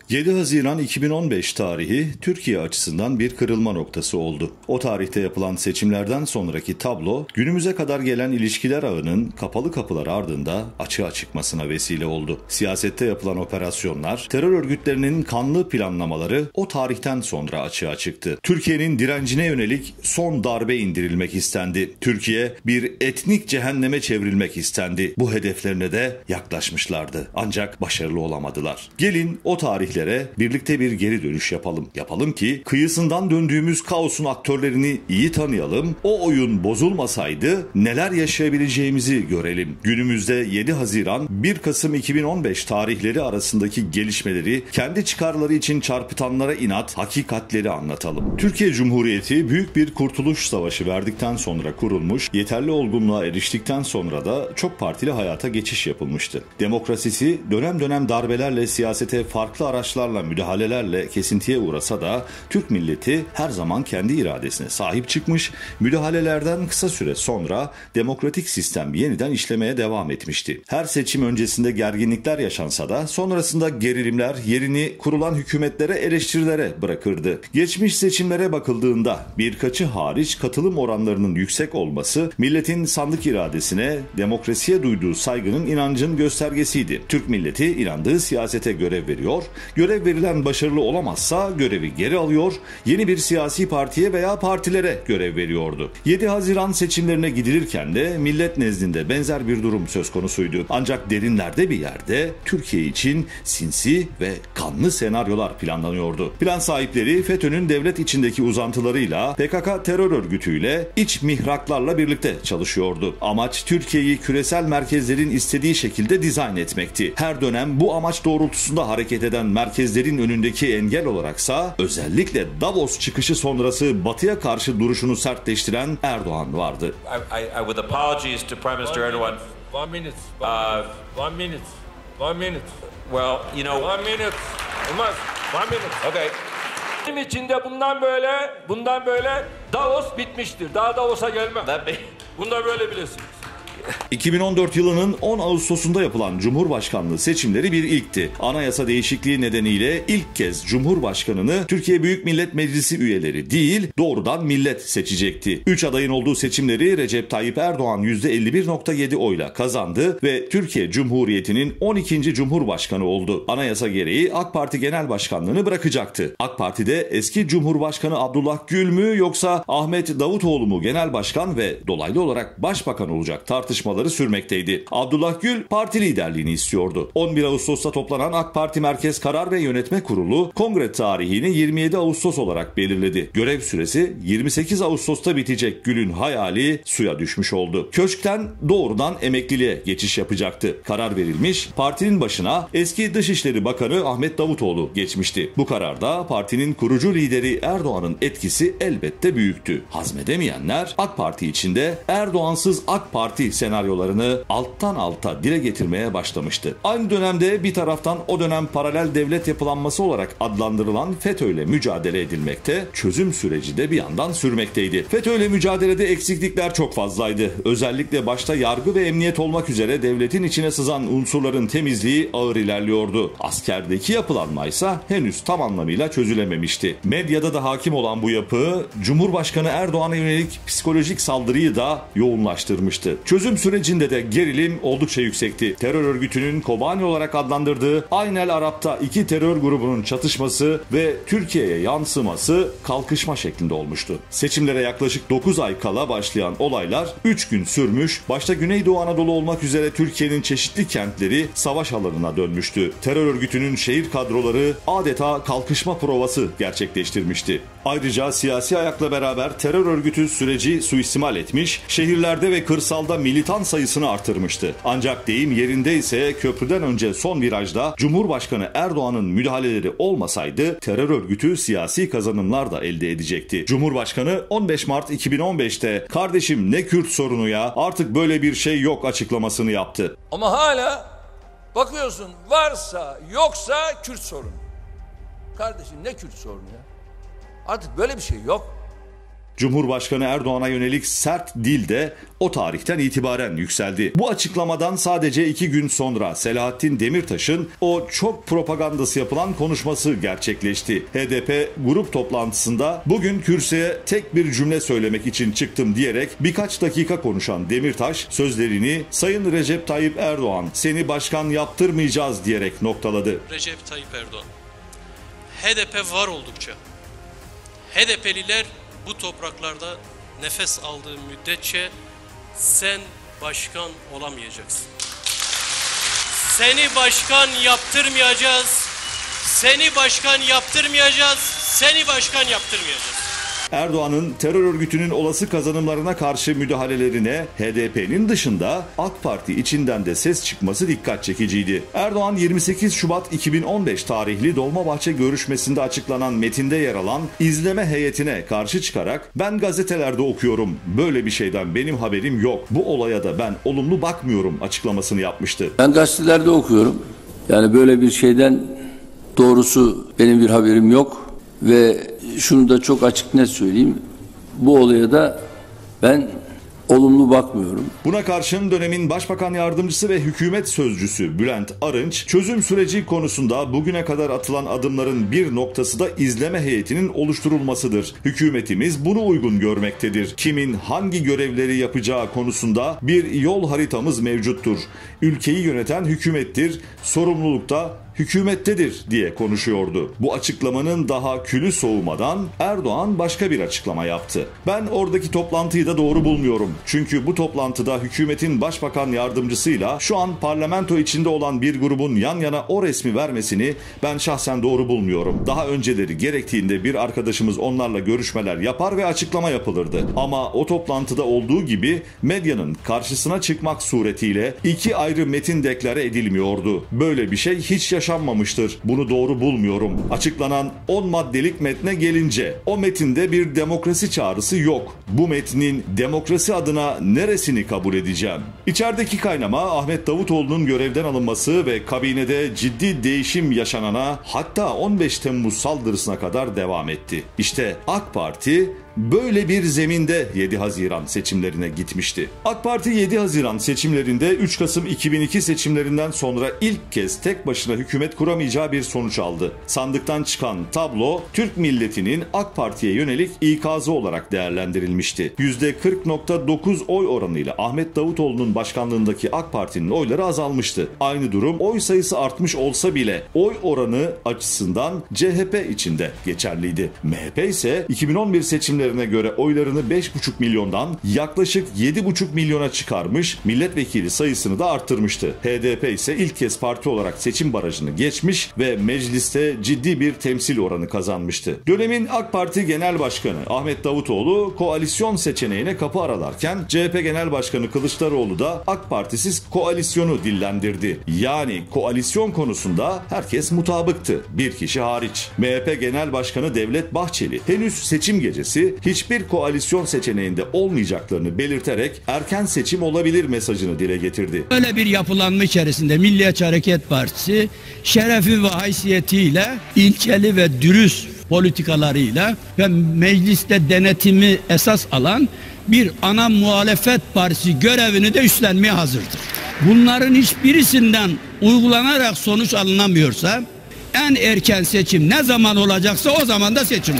7 Haziran 2015 tarihi Türkiye açısından bir kırılma noktası oldu. O tarihte yapılan seçimlerden sonraki tablo günümüze kadar gelen ilişkiler ağının kapalı kapılar ardında açığa çıkmasına vesile oldu. Siyasette yapılan operasyonlar, terör örgütlerinin kanlı planlamaları o tarihten sonra açığa çıktı. Türkiye'nin direncine yönelik son darbe indirilmek istendi. Türkiye bir etnik cehenneme çevrilmek istendi. Bu hedeflerine de yaklaşmışlardı. Ancak başarılı olamadılar. Gelin o tarihlere birlikte bir geri dönüş yapalım. Yapalım ki kıyısından döndüğümüz kaosun aktörlerini iyi tanıyalım. O oyun bozulmasaydı neler yaşayabileceğimizi görelim. Günümüzde 7 Haziran 1 Kasım 2015 tarihleri arasındaki gelişmeleri kendi çıkarları için çarpıtanlara inat, hakikatleri anlatalım. Türkiye Cumhuriyeti büyük bir kurtuluş savaşı verdikten sonra kurulmuş, yeterli olgunluğa eriştikten sonra da çok partili hayata geçiş yapılmıştı. Demokrasisi dönem dönem darbelerle, siyasete farklı araçlarla, müdahalelerle kesintiye uğrasa da Türk milleti her zaman kendi iradesine sahip çıkmış, müdahalelerden kısa süre sonra demokratik sistem yeniden işlemeye devam etmişti. Her seçim öncesinde gerginlikler yaşansa da sonrasında gerilimler yerini kurulan hükümetlere, eleştirilere bırakırdı. Geçmiş seçimlere bakıldığında birkaçı hariç katılım oranlarının yüksek olması milletin sandık iradesine, demokrasiye duyduğu saygının, inancın göstergesiydi. Türk milleti inandığı siyasete görev veriyor, görev verilen başarılı olamazsa görevi geri alıyor, yeni bir siyasi partiye veya partilere görev veriyordu. 7 Haziran seçimlerine gidilirken de millet nezdinde benzer bir durum söz konusuydu. Ancak derinlerde bir yerde Türkiye için sinsi ve kanlı senaryolar planlanıyordu. Plan sahipleri FETÖ'nün devlet içindeki uzantılarıyla, PKK terör örgütüyle, iç mihraklarla birlikte çalışıyordu. Amaç Türkiye'yi küresel merkezlerin istediği şekilde dizayn etmekti. Her dönem bu amaç doğrultusunda hareket eden merkezlerin önündeki engel olaraksa özellikle Davos çıkışı sonrası Batı'ya karşı duruşunu sertleştiren Erdoğan vardı. With apologies to Prime Minister Erdogan. One minute. Well, you know. One minute. Olmaz. One minute. Okay. Benim içinde bundan böyle Davos bitmiştir. Daha Davos'a gelmem. Bunu da böyle bilesiniz. 2014 yılının 10 Ağustos'unda yapılan Cumhurbaşkanlığı seçimleri bir ilkti. Anayasa değişikliği nedeniyle ilk kez Cumhurbaşkanını Türkiye Büyük Millet Meclisi üyeleri değil, doğrudan millet seçecekti. 3 adayın olduğu seçimleri Recep Tayyip Erdoğan %51.7 oyla kazandı ve Türkiye Cumhuriyeti'nin 12. Cumhurbaşkanı oldu. Anayasa gereği AK Parti Genel Başkanlığını bırakacaktı. AK Parti'de eski Cumhurbaşkanı Abdullah Gül mü yoksa Ahmet Davutoğlu mu genel başkan ve dolaylı olarak başbakan olacak tartışmaları sürmekteydi. Abdullah Gül parti liderliğini istiyordu. 11 Ağustos'ta toplanan AK Parti Merkez Karar ve Yönetme Kurulu kongre tarihini 27 Ağustos olarak belirledi. Görev süresi 28 Ağustos'ta bitecek Gül'ün hayali suya düşmüş oldu. Köşkten doğrudan emekliliğe geçiş yapacaktı. Karar verilmiş, partinin başına eski Dışişleri Bakanı Ahmet Davutoğlu geçmişti. Bu kararda partinin kurucu lideri Erdoğan'ın etkisi elbette büyüktü. Hazmedemeyenler AK Parti içinde Erdoğansız AK Parti senaryolarını alttan alta dile getirmeye başlamıştı. Aynı dönemde bir taraftan o dönem paralel devlet yapılanması olarak adlandırılan FETÖ'yle mücadele edilmekte, çözüm süreci de bir yandan sürmekteydi. FETÖ'yle mücadelede eksiklikler çok fazlaydı. Özellikle başta yargı ve emniyet olmak üzere devletin içine sızan unsurların temizliği ağır ilerliyordu. Askerdeki yapılanma ise henüz tam anlamıyla çözülememişti. Medyada da hakim olan bu yapı, Cumhurbaşkanı Erdoğan'a yönelik psikolojik saldırıyı da yoğunlaştırmıştı. Çözüm sürecinde de gerilim oldukça yüksekti. Terör örgütünün Kobani olarak adlandırdığı Aynel Arap'ta iki terör grubunun çatışması ve Türkiye'ye yansıması kalkışma şeklinde olmuştu. Seçimlere yaklaşık 9 ay kala başlayan olaylar 3 gün sürmüş, başta Güneydoğu Anadolu olmak üzere Türkiye'nin çeşitli kentleri savaş alanına dönmüştü. Terör örgütünün şehir kadroları adeta kalkışma provası gerçekleştirmişti. Ayrıca siyasi ayakla beraber terör örgütü süreci suistimal etmiş, şehirlerde ve kırsalda militan sayısını artırmıştı. Ancak deyim yerindeyse köprüden önce son virajda Cumhurbaşkanı Erdoğan'ın müdahaleleri olmasaydı terör örgütü siyasi kazanımlar da elde edecekti. Cumhurbaşkanı 15 Mart 2015'te "Kardeşim ne Kürt sorunu ya, artık böyle bir şey yok" açıklamasını yaptı. Ama hala bakıyorsun varsa yoksa Kürt sorunu. Kardeşim ne Kürt sorunu ya? Artık böyle bir şey yok. Cumhurbaşkanı Erdoğan'a yönelik sert dil de o tarihten itibaren yükseldi. Bu açıklamadan sadece 2 gün sonra Selahattin Demirtaş'ın o çok propagandası yapılan konuşması gerçekleşti. HDP grup toplantısında bugün kürsüye tek bir cümle söylemek için çıktım diyerek birkaç dakika konuşan Demirtaş sözlerini Sayın Recep Tayyip Erdoğan seni başkan yaptırmayacağız diyerek noktaladı. Recep Tayyip Erdoğan, HDP var oldukça, HDP'liler bu topraklarda nefes aldığı müddetçe sen başkan olamayacaksın. Seni başkan yaptırmayacağız, seni başkan yaptırmayacağız, seni başkan yaptırmayacağız. Erdoğan'ın terör örgütünün olası kazanımlarına karşı müdahalelerine HDP'nin dışında AK Parti içinden de ses çıkması dikkat çekiciydi. Erdoğan 28 Şubat 2015 tarihli Dolmabahçe görüşmesinde açıklanan metinde yer alan izleme heyetine karşı çıkarak "Ben gazetelerde okuyorum, böyle bir şeyden benim haberim yok, bu olaya da ben olumlu bakmıyorum" açıklamasını yapmıştı. Ben gazetelerde okuyorum, yani böyle bir şeyden doğrusu benim bir haberim yok. Ve şunu da çok açık net söyleyeyim, bu olaya da ben olumlu bakmıyorum. Buna karşın dönemin Başbakan Yardımcısı ve hükümet sözcüsü Bülent Arınç, çözüm süreci konusunda bugüne kadar atılan adımların bir noktası da izleme heyetinin oluşturulmasıdır. Hükümetimiz bunu uygun görmektedir. Kimin hangi görevleri yapacağı konusunda bir yol haritamız mevcuttur. Ülkeyi yöneten hükümettir, sorumluluk da hükümettedir diye konuşuyordu. Bu açıklamanın daha külü soğumadan Erdoğan başka bir açıklama yaptı. Ben oradaki toplantıyı da doğru bulmuyorum. Çünkü bu toplantıda hükümetin başbakan yardımcısıyla şu an parlamento içinde olan bir grubun yan yana o resmi vermesini ben şahsen doğru bulmuyorum. Daha önceleri gerektiğinde bir arkadaşımız onlarla görüşmeler yapar ve açıklama yapılırdı. Ama o toplantıda olduğu gibi medyanın karşısına çıkmak suretiyle 2 ayrı metin deklare edilmiyordu. Böyle bir şey hiç yaşanmamıştır. Bunu doğru bulmuyorum. Açıklanan 10 maddelik metne gelince o metinde bir demokrasi çağrısı yok. Bu metnin demokrasi adına neresini kabul edeceğim? İçerideki kaynama Ahmet Davutoğlu'nun görevden alınması ve kabinede ciddi değişim yaşanana, hatta 15 Temmuz saldırısına kadar devam etti. İşte AK Parti böyle bir zeminde 7 Haziran seçimlerine gitmişti. AK Parti 7 Haziran seçimlerinde 3 Kasım 2002 seçimlerinden sonra ilk kez tek başına hükümet kuramayacağı bir sonuç aldı. Sandıktan çıkan tablo Türk milletinin AK Parti'ye yönelik ikazı olarak değerlendirilmişti. %40.9 oy oranıyla Ahmet Davutoğlu'nun başkanlığındaki AK Parti'nin oyları azalmıştı. Aynı durum oy sayısı artmış olsa bile oy oranı açısından CHP içinde geçerliydi. MHP ise 2011 seçimlerine göre oylarını 5,5 milyondan yaklaşık 7,5 milyona çıkarmış, milletvekili sayısını da arttırmıştı. HDP ise ilk kez parti olarak seçim barajını geçmiş ve mecliste ciddi bir temsil oranı kazanmıştı. Dönemin AK Parti Genel Başkanı Ahmet Davutoğlu koalisyon seçeneğine kapı aralarken CHP Genel Başkanı Kılıçdaroğlu da AK Partisiz koalisyonu dillendirdi. Yani koalisyon konusunda herkes mutabıktı, bir kişi hariç. MHP Genel Başkanı Devlet Bahçeli henüz seçim gecesi hiçbir koalisyon seçeneğinde olmayacaklarını belirterek erken seçim olabilir mesajını dile getirdi. Öyle bir yapılanma içerisinde Milliyetçi Hareket Partisi şerefi ve haysiyetiyle, ilkeli ve dürüst politikalarıyla ve mecliste denetimi esas alan bir ana muhalefet partisi görevini de üstlenmeye hazırdır. Bunların hiçbirisinden uygulanarak sonuç alınamıyorsa en erken seçim ne zaman olacaksa o zaman da seçim olur.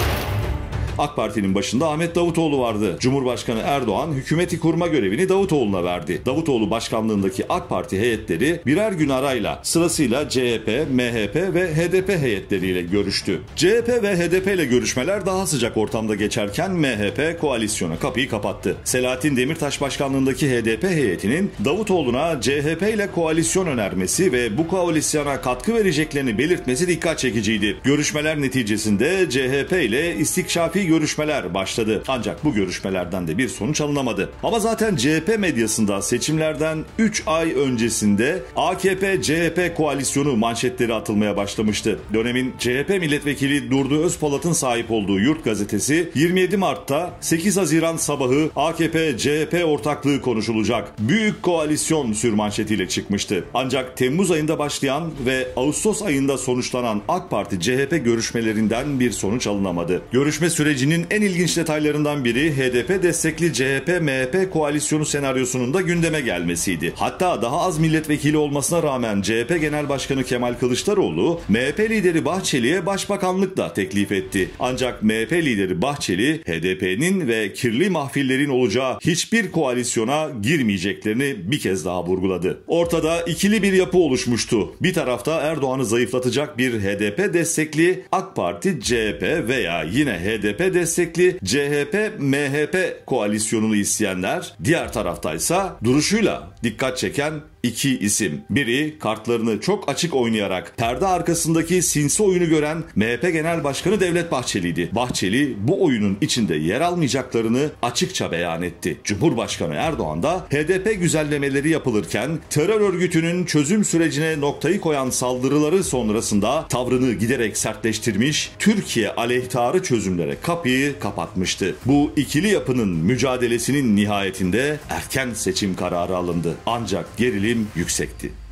AK Parti'nin başında Ahmet Davutoğlu vardı. Cumhurbaşkanı Erdoğan hükümeti kurma görevini Davutoğlu'na verdi. Davutoğlu başkanlığındaki AK Parti heyetleri birer gün arayla sırasıyla CHP, MHP ve HDP heyetleriyle görüştü. CHP ve HDP ile görüşmeler daha sıcak ortamda geçerken MHP koalisyona kapıyı kapattı. Selahattin Demirtaş başkanlığındaki HDP heyetinin Davutoğlu'na CHP ile koalisyon önermesi ve bu koalisyona katkı vereceklerini belirtmesi dikkat çekiciydi. Görüşmeler neticesinde CHP ile istikşafi görüşmeler başladı. Ancak bu görüşmelerden de bir sonuç alınamadı. Ama zaten CHP medyasında seçimlerden 3 ay öncesinde AKP-CHP koalisyonu manşetleri atılmaya başlamıştı. Dönemin CHP milletvekili Durdu Özpolat'ın sahip olduğu Yurt gazetesi 27 Mart'ta 8 Haziran sabahı AKP-CHP ortaklığı konuşulacak. Büyük koalisyon sürmanşetiyle çıkmıştı. Ancak Temmuz ayında başlayan ve Ağustos ayında sonuçlanan AK Parti-CHP görüşmelerinden bir sonuç alınamadı. Görüşme süreci sürecinin en ilginç detaylarından biri HDP destekli CHP-MHP koalisyonu senaryosunun da gündeme gelmesiydi. Hatta daha az milletvekili olmasına rağmen CHP Genel Başkanı Kemal Kılıçdaroğlu, MHP lideri Bahçeli'ye başbakanlık da teklif etti. Ancak MHP lideri Bahçeli, HDP'nin ve kirli mahfillerin olacağı hiçbir koalisyona girmeyeceklerini bir kez daha vurguladı. Ortada ikili bir yapı oluşmuştu. Bir tarafta Erdoğan'ı zayıflatacak bir HDP destekli AK Parti, CHP veya yine HDP destekli CHP-MHP koalisyonunu isteyenler, diğer taraftaysa duruşuyla dikkat çeken İki isim. Biri kartlarını çok açık oynayarak perde arkasındaki sinsi oyunu gören MHP Genel Başkanı Devlet Bahçeli'ydi. Bahçeli bu oyunun içinde yer almayacaklarını açıkça beyan etti. Cumhurbaşkanı Erdoğan da HDP güzellemeleri yapılırken terör örgütünün çözüm sürecine noktayı koyan saldırıları sonrasında tavrını giderek sertleştirmiş, Türkiye aleyhtarı çözümlere kapıyı kapatmıştı. Bu ikili yapının mücadelesinin nihayetinde erken seçim kararı alındı. Ancak gerilim yüksekti.